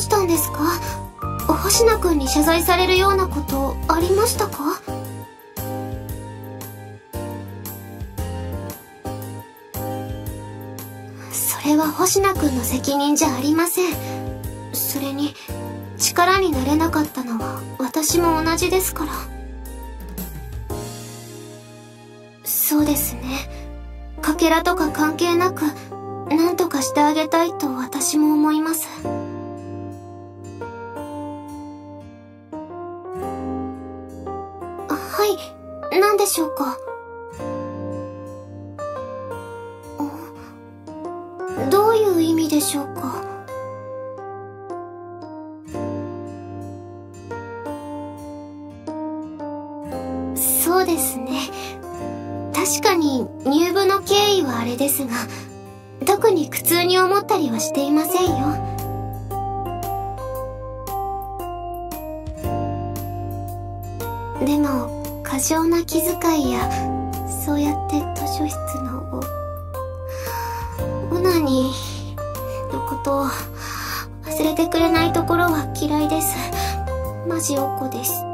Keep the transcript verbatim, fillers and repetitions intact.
したんですか？星名くんに謝罪されるようなことありましたか？それは星名くんの責任じゃありません。それに力になれなかったのは私も同じですから。そうですね。かけらとか関係なく何とかしてあげたいと私も思います。はい、何でしょうか？どういう意味でしょうか？そうですね。確かに入部の経緯はあれですが、特に苦痛に思ったりはしていませんよ。でも過剰な気遣いや、そうやって図書室のオナニーのことを忘れてくれないところは嫌いです。マジおこです。